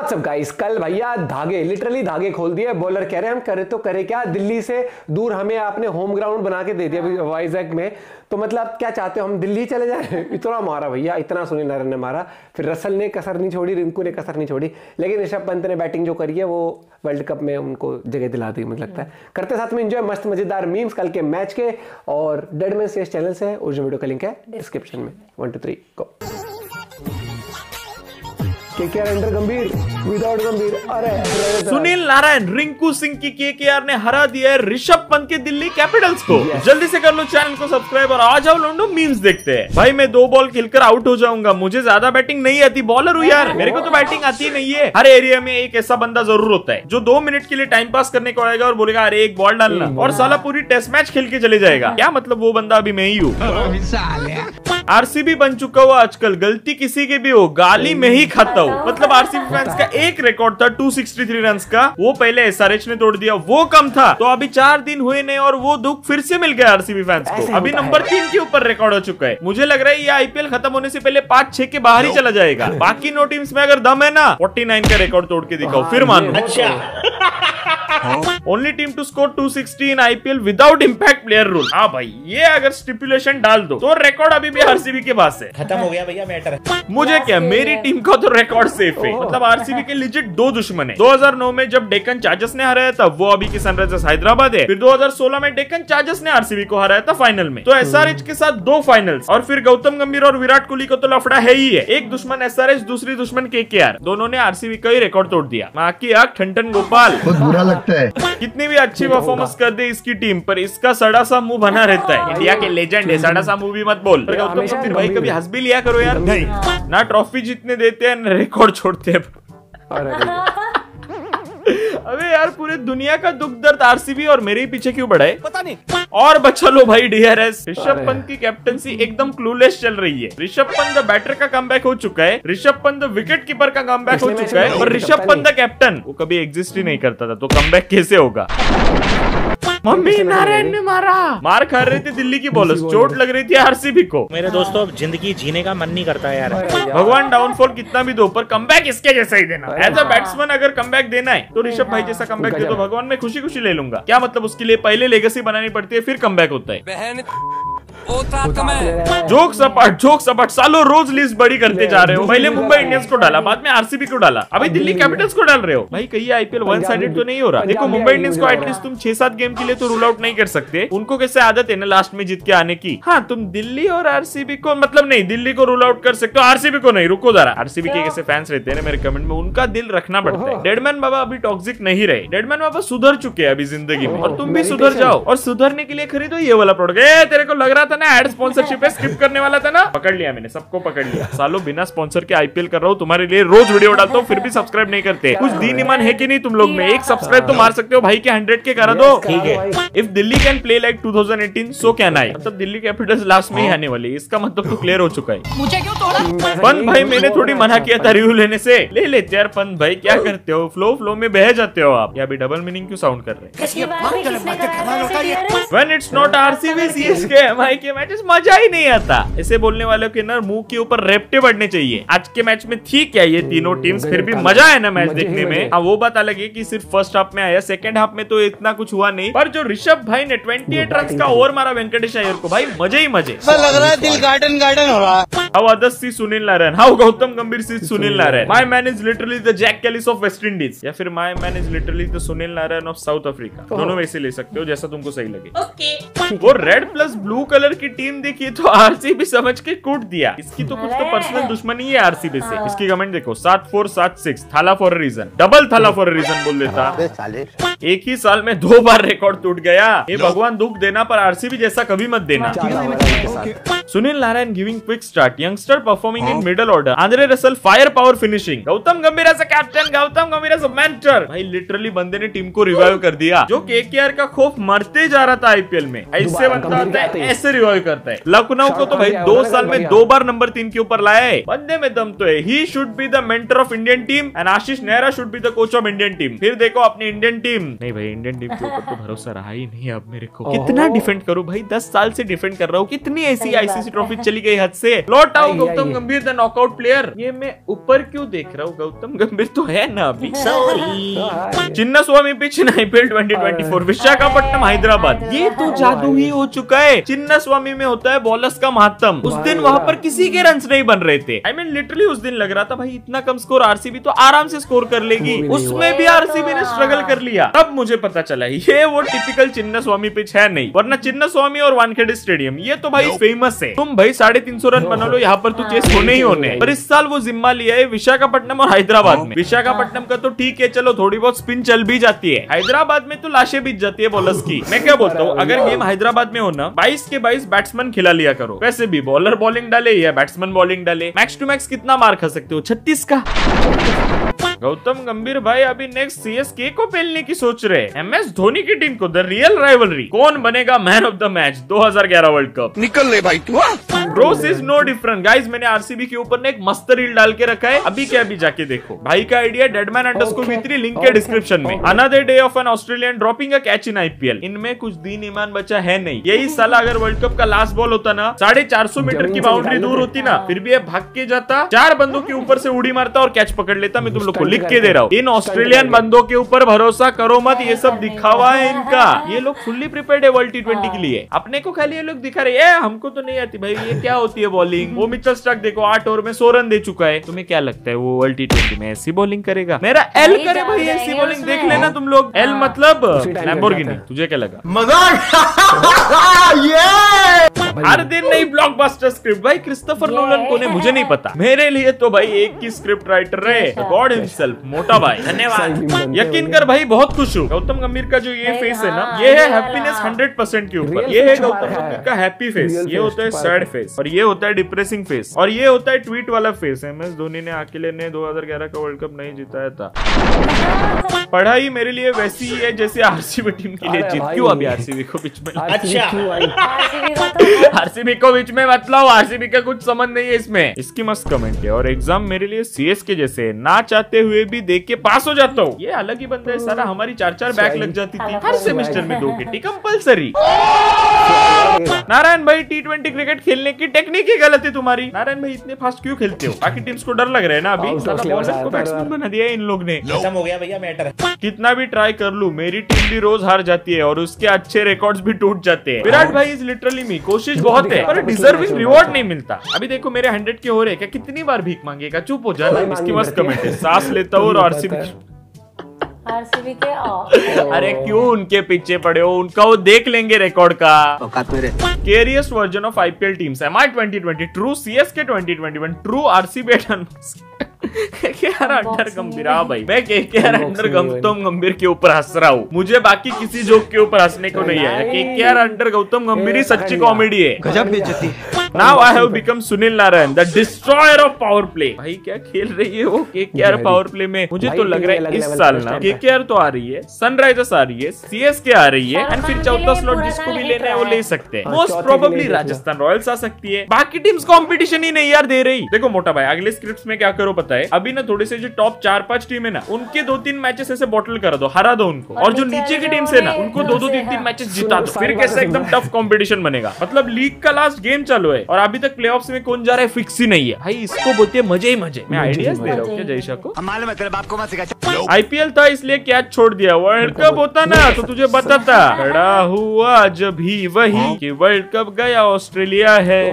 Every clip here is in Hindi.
व्हाट्सअप गाइस, कल भैया धागे लिटरली धागे खोल दिए। बॉलर कह रहे हैं हम करे तो करे क्या, दिल्ली से दूर हमें आपने होम ग्राउंड बना के दे दिया वाइजैक में, तो मतलब क्या चाहते हो हम दिल्ली चले जाएं? इतना मारा भैया, इतना सुनील नारायण ने मारा, फिर रसल ने कसर नहीं छोड़ी, रिंकू ने कसर नहीं छोड़ी, लेकिन ऋषभ पंत ने बैटिंग जो करी है वो वर्ल्ड कप में उनको जगह दिला दी मुझे लगता है। करते साथ में एंजॉय मस्त मजेदार मीम्स कल के मैच के, और डेडमैन स्टेज चैनल से ओरिजिनल वीडियो का लिंक है डिस्क्रिप्शन में। 1 2 3 go. KKR under Gambhir without Gambhir. अरे सुनील नारायण रिंकू सिंह की केकेआर ने हरा दिया है ऋषभ पंत के दिल्ली कैपिटल्स को। जल्दी से कर लो चैनल को सब्सक्राइब और आ जाओ लोंडो मीम्स देखते हैं। भाई मैं 2 बॉल खेलकर आउट हो जाऊंगा, मुझे ज्यादा बैटिंग नहीं आती, बॉलर हूँ यार, मेरे को तो बैटिंग आती नहीं है। हर एरिया में एक ऐसा बंदा जरूर होता है जो 2 मिनट के लिए टाइम पास करने को आएगा और बोलेगा अरे एक बॉल डालना, और साला पूरी टेस्ट मैच खेल के चले जाएगा। क्या मतलब वो बंदा अभी मैं ही हूँ। आरसीबी बन चुका हुआ आजकल, गलती किसी की भी हो गाली में ही खाता हूँ। मतलब आरसीबी फैंस का एक रिकॉर्ड था 263 रन का, वो पहले एसआरएच ने तोड़ दिया, वो कम था, तो अभी 4 दिन हुए नहीं और वो दुख फिर से मिल गया आरसीबी फैंस को। अभी नंबर 3 के ऊपर रिकॉर्ड हो चुका है। मुझे लग रहा है ये आईपीएल खत्म होने से पहले 5-6 के बाहर ही चला जाएगा। बाकी 9 टीम्स में अगर दम है ना, 49 का रिकॉर्ड तोड़ के दिखाओ फिर मानो। Only team to score 260 in IPL without impact player rule. हाँ भाई, ये अगर स्टिपुलेशन डाल दो तो रिकॉर्ड अभी भी आरसीबी के पास है। खत्म हो गया भैया मैटर। मुझे क्या, मेरी टीम का तो रिकॉर्ड सेफ है। मतलब आरसीबी के लिजिट 2 दुश्मन है। 2009 में जब डेक्कन चार्जर्स ने हराया था, वो अभी की सनराइजर्स हैदराबाद है। फिर 2016 में डेक्कन चार्जर्स ने आरसीबी को हराया था फाइनल में। तो एसआरएच के साथ 2 फाइनल्स, और फिर गौतम गंभीर और विराट कोहली को तो लफड़ा है ही है। एक दुश्मन एसआरएच, दूसरी दुश्मन केकेआर, दोनों ने आरसीबी का ही रिकॉर्ड तोड़ दिया। मां की आंख ठंडन गोपाल, बहुत बुरा लगता है। कितनी भी अच्छी परफॉर्मेंस कर दे इसकी टीम पर, इसका सड़ा सा मुंह बना रहता है। इंडिया के लेजेंड है, सड़ा सा मुंह भी मत बोल। गौतम गंभीर भाई कभी हंस भी लिया करो यार। नहीं ना ट्रॉफी जीतने देते हैं ना रिकॉर्ड छोड़ते हैं। अबे यार पूरे दुनिया का दुख दर्द आरसीबी और मेरे ही पीछे क्यों बढ़ा है पता नहीं। और बचा लो भाई डीआरएस। ऋषभ पंत की कैप्टनसी एकदम क्लूलेस चल रही है। ऋषभ पंत द बैटर का कमबैक हो चुका है, Rishabh Pant the wicket keeper का कमबैक हो चुका है, और ऋषभ पंत द कैप्टन वो कभी एग्जिस्ट ही नहीं करता था, तो कमबैक कैसे होगा। मम्मी नारायण ने मारा, मार खा रहे थे दिल्ली की बॉलर्स, चोट लग रही थी आरसीबी को। मेरे दोस्तों जिंदगी जीने का मन नहीं करता यार। भगवान डाउनफॉल कितना भी दो, पर कमबैक इसके जैसा ही देना। एज अ बैट्समैन अगर कमबैक देना है तो ऋषभ भाई जैसा कमबैक दे, तो भगवान मैं खुशी खुशी ले लूंगा। क्या मतलब उसके लिए पहले लेगेसी बनानी पड़ती है फिर कमबैक होता है। जोक सपाट सालों रोज लिस्ट बड़ी करते जा रहे हो। पहले मुंबई इंडियंस को डाला, बाद में आरसीबी को डाला, अभी दिल्ली कैपिटल्स को डाल रहे हो। भाई कहीं आईपीएल वन साइडेड तो नहीं हो रहा। देखो मुंबई इंडियंस को एटलीस्ट तुम 6-7 गेम के लिए तो रूल आउट नहीं कर सकते। उनको कैसे आदत है ना लास्ट में जीत के आने की। हाँ तुम दिल्ली और आरसीबी को, मतलब नहीं, दिल्ली को रूल आउट कर सकते हो, आरसीबी को नहीं। रुको जरा, आरसीबी के कैसे फैंस रहते हैं ना मेरे कमेंट में, उनका दिल रखना पड़ता है। डेडमैन बाबा अभी टॉक्सिक नहीं रहे, डेडमैन बाबा सुधर चुके हैं अभी जिंदगी में, और तुम भी सुधर जाओ। और सुधरने के लिए खरीदो ये वाला प्रोडक्ट। तेरे को लग रहा था ना एड स्पॉन्सरशिप पे स्किप करने वाला था ना, पकड़ लिया मैंने, सबको पकड़ लिया। सालों बिना स्पॉन्सर के आईपीएल कर रहा हूँ तुम्हारे लिए, रोज वीडियो डालता हूँ, फिर भी सब्सक्राइब नहीं करते। कुछ दीन ईमान है कि नहीं तुम लोग में? एक सब्सक्राइब तो मार सकते हो भाई के 100 के करा दो, ठीक है। If Delhi can play like 2018 so can I. मतलब दिल्ली कैपिटल्स लास्ट में ही आने वाली, इसका मतलब तो क्लियर हो चुका है। मुझे क्यों तोड़ा? पंत भाई मैंने थोड़ी मना किया था रिव्यू लेने से, ले लेते यार। पंत भाई क्या करते हो, फ्लो में बह जाते हो आप। या भी डबल मीनिंग क्यों साउंड कर रहे हैं? When it's not RCB CSK MI के मैचेस मजा ही नहीं आता। ऐसे बोलने वालों के ना मुंह के ऊपर रेपटे बढ़ने चाहिए। आज के मैच में थी क्या ये तीनों टीम्स, फिर भी मजा है ना मैच देखने में। हाँ वो बात अलग है कि सिर्फ फर्स्ट हाफ में आया, सेकंड हाफ में तो इतना कुछ हुआ नहीं। पर जो ऋषभ भाई ने 28 रन का ओवर मारा वेंकटेश अय्यर को, भाई मजे ही मजे। लग रहा है दिल गार्डन हो रहा है। How others see Sunil Narayan, how Gautam गंभीर see Sunil Narayan. My man is literally the Jack Kelly of West Indies, या फिर my man is literally the Sunil Narayan of South Africa। दोनों वैसे ले सकते हो जैसा तुमको सही लगे। ओके। वो रेड प्लस ब्लू कलर की टीम देखिए तो आरसीबी समझ के कूट दिया। इसकी तो कुछ तो पर्सनल दुश्मनी है आरसीबी से। इसकी कमेंट देखो, 7-4 7-6 Thala for reason, double Thala for reason बोल देता। एक ही साल में 2 बार रिकॉर्ड टूट गया। ये भगवान दुख देना, पर आरसीबी जैसा कभी मत देना। Sunil Narine giving quick start, youngster performing in middle order, Andre Russell fire power finishing, Gautam Gambhir as a captain, Gautam Gambhir as a mentor. भाई लिटरली बंदे ने टीम को रिवाइव कर दिया। जो केकेआर का खौफ मरते जा रहा था आईपीएल में, ऐसे बनता है ऐसे रिवाइव करता है। लखनऊ को तो भाई 2 साल में 2 बार नंबर 3 के ऊपर लाया है। बंदे में दम तो है। He should be the mentor of Indian team and Ashish Nehra should be the coach of Indian team. फिर देखो अपनी इंडियन टीम, नहीं भाई इंडियन टीम के ऊपर तो भरोसा रहा ही नहीं अब मेरे को। कितना डिफेंड करूं भाई, 10 साल से डिफेंड कर रहा हूँ। कितनी ऐसी आईसीसी ट्रॉफी चली गई हद से। लौट आओ गौतम गंभीर द नॉकआउट प्लेयर। ये मैं ऊपर क्यों देख रहा हूँ, गौतम गंभीर तो है ना अभी। Chinna Swamy pitch IPL 2024 Visakhapatnam Hyderabad. ये तो जादू ही हो चुका है। चिन्ना स्वामी में होता है बॉलर्स का महत्तम। उस दिन वहां पर किसी के रन्स नहीं बन रहे थे। आई मीन लिटरली उस दिन लग रहा था भाई इतना कम स्कोर आरसीबी तो आराम से स्कोर कर लेगी। उसमें भी आरसीबी ने स्ट्रगल कर लिया। तब मुझे पता चला ये वो टिपिकल चिन्ना स्वामी पिच है नहीं, वरना चिन्ना स्वामी और वानखेड़े स्टेडियम ये तो भाई फेमस है। तुम भाई 350 रन बना लो, यहाँ पर तो चेस होने ही होने। पर इस साल वो जिम्मा लिया है विशाखापट्टनम और हैदराबाद में। विशाखापट्टनम का तो ठीक है, चलो थोड़ी बहुत स्पिन चल भी जाती है। हैदराबाद में तो लाशें बीत जाती है बॉलर्स की। मैं क्या बोलता हूँ, अगर गेम हैदराबाद में हो ना 22 के 22 बैट्समैन खिला लिया करो। वैसे भी बॉलर बॉलिंग डाले या बैट्समैन बॉलिंग डाले, मैक्स टू मैक्स कितना मार खा सकते हो, 36 का। गौतम गंभीर भाई अभी नेक्स्ट सीएसके को पेलने की सोच रहे हैं। एमएस धोनी की टीम को द रियल राइवलरी। कौन बनेगा man of the match 2011 world cup. निकल ले भाई तू। Bros is no different guys. मैंने आरसीबी के ऊपर ने एक मस्त रील डाल के रखा है, अभी क्या अभी जाके देखो। भाई का आइडिया डेडमैन_v3 लिंक के डिस्क्रिप्शन में। Another day of an Australian dropping a catch in IPL. इनमें कुछ दीन ईमान बचा है नहीं। यही साला अगर वर्ल्ड कप का लास्ट बॉल होता ना, 450 मीटर की बाउंड्री दूर होती ना, फिर भी ये भाग के जाता, 4 बंदों के ऊपर से उड़ी मारता और कैच पकड़ लेता। मैं तुम लोग को लिख के दे रहा हूँ। इन ऑस्ट्रेलियन बंदों के ऊपर भरोसा करो मत, ये सब दिखावा है इनका। ये लोग फुल्ली प्रिपेयर्ड है वर्ल्ड T20 के लिए। अपने को खाली ये लोग दिखा रहे हैं हमको तो नहीं आती भाई, ये क्या होती है बॉलिंग। वो मिचेल स्टार्क देखो 8 ओवर में 100 रन दे चुका है। तुम्हें क्या लगता है वो वर्ल्ड T20 में ऐसी बॉलिंग करेगा? मेरा एल करे भाई ऐसी बॉलिंग देख लेना तुम लोग। एल मतलब लैम्बोर्गिनी। तुझे क्या लगा? हर दिन नई ब्लॉकबस्टर स्क्रिप्ट। भाई क्रिस्टोफर नोलन कौन है मुझे नहीं पता। मेरे लिए तो भाई एक ही स्क्रिप्ट राइटर रहे, गॉड हिमसेल्फ, मोटा भाई। धन्यवाद। यकीन कर भाई बहुत खुश हूँ। गौतम गंभीर का जो ये फेस है ना, ये है हैप्पीनेस 100% के ऊपर। ये है गौतम गंभीर का हैप्पी फेस, ये होता है सैड फेस, और ये होता है डिप्रेसिंग फेस, और ये होता है ट्वीट वाला फेस। एमएस धोनी ने अकेले ने 2011 का वर्ल्ड कप नहीं जिताया था। पढ़ाई मेरे लिए वैसी ही है जैसे आरसीबी टीम के लिए जीत। क्यों अभी आरसीबी को बीच में? अच्छा आरसीबी को बीच में मतलब आरसीबी का कुछ समझ नहीं है इसमें। इसकी मस्त कमेंट है। और एग्जाम मेरे लिए सीएसके जैसे ना चाहते हुए भी देख के पास हो जाता हूँ। ये अलग ही बंदा है सारा। हमारी 4-4 बैक लग जाती थी हर सेमेस्टर में 2 की कंपलसरी। नारायण भाई T20 क्रिकेट खेलने की टेक्निक ही गलत है तुम्हारी। नारायण भाई इतने फास्ट क्यों खेलते हो? बाकी टीम्स को डर लग रहा है ना अभी। बॉलर को बैट्समैन बना दिया है इन लोग ने। खत्म हो गया भैया मैटर। कितना भी ट्राई कर लूं मेरी टीम भी रोज हार जाती है और उसके अच्छे रिकॉर्ड्स भी टूट जाते हैं। विराट भाई इज लिटरली मी। कोशिश बहुत है पर डिजर्विंग रिवॉर्ड नहीं मिलता। अभी देखो मेरे 100 के हो रहे क्या? कितनी बार भीख मांगेगा? चुप हो जाना। इसकी मस्त कमेंट है। सांस लेता हूँ और आरसीबी के अरे क्यों उनके पीछे पड़े हो? उनका वो देख लेंगे रिकॉर्ड का। Scariest version of IPL teams MI 2020 true CSK 2021 true RCB KKR under Gambhir. भाई मैं केकेआर अंडर गौतम गंभीर के ऊपर हंस रहा हूँ। मुझे बाकी किसी जोक के ऊपर हंसने को नहीं आया। केकेआर अंडर गौतम गंभीर ही सच्ची कॉमेडी है। गजब बेइज्जती। Now I have become Sunil Narine the destroyer of power play. भाई क्या खेल रही है वो केकेआर पावर प्ले में? मुझे तो लग रहा है इस साल ना केकेआर तो आ रही है, सनराइजर्स आ रही है, सीएसके आ रही है, एंड फिर चौथा स्लॉट जिसको भी लेना है वो ले सकते हैं। मोस्ट प्रोबेबली राजस्थान रॉयल्स आ सकती है। बाकी टीम्स कंपटीशन ही नहीं यार दे रही। देखो मोटा भाई अगले स्क्रिप्ट्स में क्या करो पता है? अभी ना थोड़े से जो टॉप 4-5 टीम है ना उनके 2-3 मैचेस ऐसे बॉटल कर दो, हरा दो उनको, और जो नीचे की टीम्स है ना उनको 2-2, 3-3 मैचेस जिता दो। फिर कैसे एकदम टफ कंपटीशन बनेगा। मतलब लीग का लास्ट गेम चालू है और अभी तक प्लेऑफ्स में कौन जा रहा है फिक्स ही नहीं है। भाई इसको बोलते हैं मजे ही मजे। मैं आइडियाज दे रहा हूँ क्या जयशा को? आईपीएल था इसलिए कैच छोड़ दिया। वर्ल्ड कप होता ना तो तुझे बताता। खड़ा हुआ जब भी वही कि वर्ल्ड कप गया ऑस्ट्रेलिया है।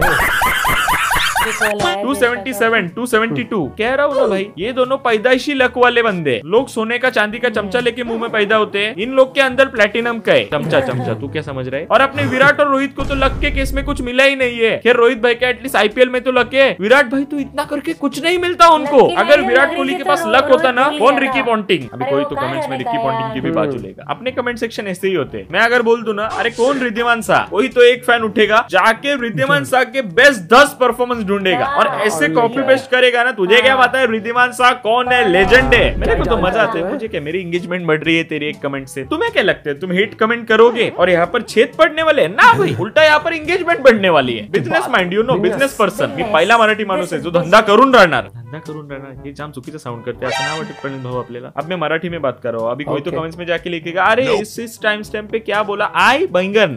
277, 272 कह रहा हूँ ना भाई। ये दोनों पैदाइशी लक वाले बंदे। लोग सोने का चांदी का चमचा लेके मुंह में पैदा होते हैं, इन लोग के अंदर प्लेटिनम का है चमचा। तू क्या समझ रहा है? और अपने विराट और रोहित को तो लक के केस में कुछ मिला ही नहीं है। खैर रोहित भाई का एटलीस्ट आईपीएल में तो लक है। विराट भाई तो इतना करके कुछ नहीं मिलता उनको। अगर विराट कोहली के पास लक होता ना, कौन रिकी पॉन्टिंग? अभी कोई तो कमेंट्स में रिकी पॉन्टिंग की भी बाजू लेगा। अपने कमेंट सेक्शन ऐसे ही होते हैं। मैं अगर बोल दूं ना अरे कौन रिद्धिमान शाह, वही तो एक फैन उठेगा जाके रिद्धिमान शाह के बेस्ट 10 परफॉर्मेंस ढूंढ ढूंढेगा और ऐसे कॉपी पेस्ट करेगा ना, तुझे क्या पता है रिद्धिमान शाह कौन है, लेजेंड है। मेरे को तो मजा आता है, मुझे क्या मेरी एंगेजमेंट बढ़ रही है तेरे एक कमेंट से। तुम्हें क्या लगता है तुम हेट कमेंट करोगे और यहाँ पर छेद पड़ने वाले हैं ना भाई, उल्टा यहाँ पर एंगेजमेंट बढ़ने वाली है। Business mind, you know, business person. मी पहिला मराठी माणूस आहे जो धंदा करून राहणार हे जाम चुकीचं साउंड करते, असं नाही वाटत प्रणित भाऊ आपल्याला। अब मैं मराठी में बात कर रहा हूँ, अभी कोई तो कमेंट्स में जाके लिखेगा अरे इस टाइम स्टैम्प पे क्या बोला, आई बैंगन।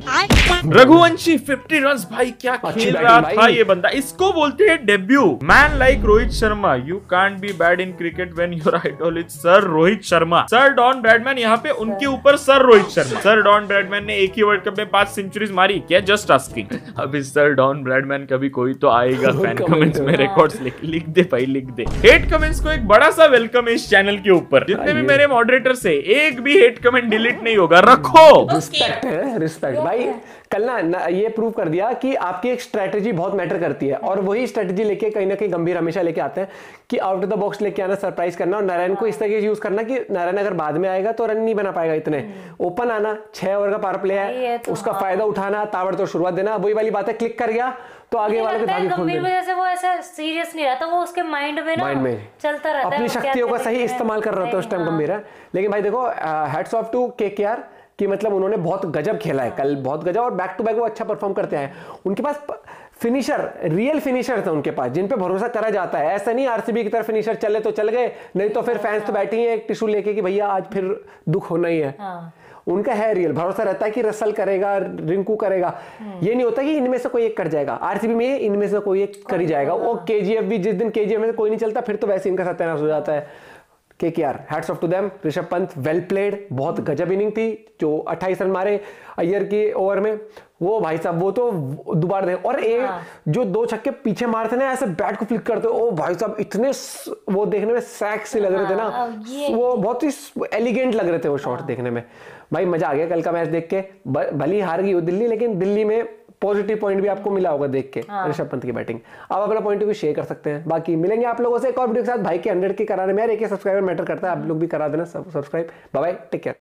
रघुवंशी 50 रन, भाई क्या खेल रहा था ये बंदा, इसको बोलते हैं debut. Man like Rohit Sharma, you can't be bad in cricket when your idol is sir Rohit Sharma. Sir Don Bradman, यहाँ पे उनके ऊपर sir Rohit Sharma. Sir Don Bradman ने एक ही वर्ल्ड कप में 5 सेंचुरीज मारी क्या, जस्ट आस्किंग। अभी सर डॉन ब्रैडमैन कभी कोई तो आएगा फैन कमेंट्स में रिकॉर्ड्स लिख दे भाई, लिख दे। हेट कमेंट्स को एक बड़ा सा वेलकम है इस चैनल के ऊपर। जितने भी मेरे मॉडरेटर्स है, एक भी हेट कमेंट डिलीट नहीं होगा, रखो। रिस्पेक्ट है, रिस्पेक्ट भाई। कल ना ये प्रूव कर दिया कि आपकी एक स्ट्रेटेजी बहुत मैटर करती है, और वही स्ट्रेटेजी लेके कहीं ना कहीं गंभीर हमेशा लेके आते हैं कि आउट ऑफ द बॉक्स लेके आना, सरप्राइज करना, और नारायण को इस तरीके से यूज करना कि नारायण अगर बाद में आएगा तो रन नहीं बना पाएगा इतने। ओपन आना, 6 ओवर का पावर प्ले है, उसका फायदा उठाना, ताबड़तोड़ शुरुआत देना। वही वाली बात है, क्लिक कर गया तो आगे वाले के धागे खोल देना। जैसे वो ऐसा सीरियस नहीं रहता, वो उसके माइंड में चलता रहता है, अपनी शक्तियों का सही इस्तेमाल कर रहा था उस टाइम गंभीर है। लेकिन भाई देखो, हैट्स ऑफ टू केकेआर कि मतलब उन्होंने बहुत गजब खेला है कल, बहुत गजब, और बैक टू बैक वो अच्छा परफॉर्म करते हैं। उनके पास फिनिशर, रियल फिनिशर थे उनके पास, जिन पे भरोसा करा जाता है। ऐसा नहीं आरसीबी की तरफ फिनिशर चले तो चल गए, नहीं तो फिर फैंस तो बैठे ही हैं एक टिश्यू लेके कि भैया आज फिर दुख होना ही है। उनका है रियल भरोसा रहता है कि रसल करेगा, रिंकू करेगा। ये नहीं होता कि इनमें से कोई एक कर जाएगा। आरसीबी में इनमें से कोई एक कर ही जाएगा। वो केजीएफ भी, जिस दिन केजीएफ में से कोई नहीं चलता फिर तो वैसे इनका सत्यानाश हो जाता है। KKR, hats off to them. Rishabh Pant well played, बहुत गजब इनिंग थी जो 28 रन मारे अय्यर की ओवर में। वो भाई साहब वो तो दोबारा दे, और एक जो 2 छक्के पीछे मारते ना, ऐसे बैट को फ्लिक करते, ओ भाई साहब इतने वो देखने में सेक्सी लग रहे थे ना, वो बहुत ही एलिगेंट लग रहे थे वो शॉट देखने में। भाई मजा आ गया कल का मैच देख के। भली हार गई हो दिल्ली, लेकिन दिल्ली में पॉजिटिव पॉइंट भी आपको मिला होगा देख के ऋषभ पंत की बैटिंग। आप अपना पॉइंट ऑफ व्यू शेयर कर सकते हैं। बाकी मिलेंगे आप लोगों से एक और वीडियो के साथ। भाई के 100 के कराने में यार एक सब्सक्राइबर मैटर करता है, आप लोग भी करा देना subscribe. Bye bye, take care.